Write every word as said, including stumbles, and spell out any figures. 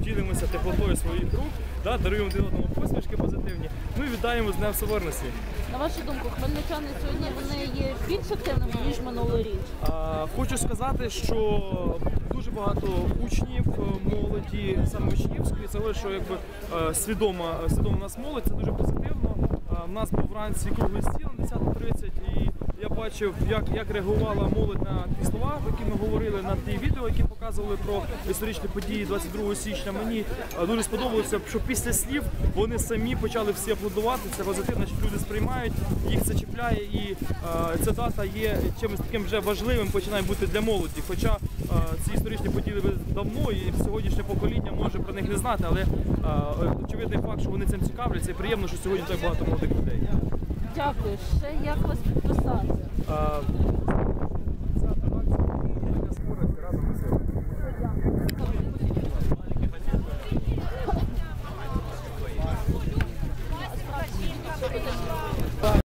ділимося теплотою своїх рук, да, даруємо один одному посмішки позитивні. Ну і вітаємо з Днем Соборності. На вашу думку, хмельничани сьогодні вони є більш активними, ніж минулий рік? А, хочу сказати, що дуже багато учнів, молоді, саме учнівської, це говорить, що якби свідома, свідома у нас молодь, це дуже позитивно. У нас був вранці круглий стіл на десята тридцять, і я бачив, як, як реагувала молодь на ті слова, які ми говорили, на ті відео, які показували про історичні події двадцять другого січня. Мені дуже сподобалося, що після слів вони самі почали всі аплодувати. Це позитивно, що люди сприймають, їх це чіпляє, і а, ця дата є чимось таким вже важливим, починає бути для молоді. Хоча а, ці історичні події давно, і сьогоднішнє покоління може про них не знати, але а, очевидний факт, що вони цим цікавляться, і приємно, що сьогодні так багато молодих людей. Дякую. Ще як вас підписати? А,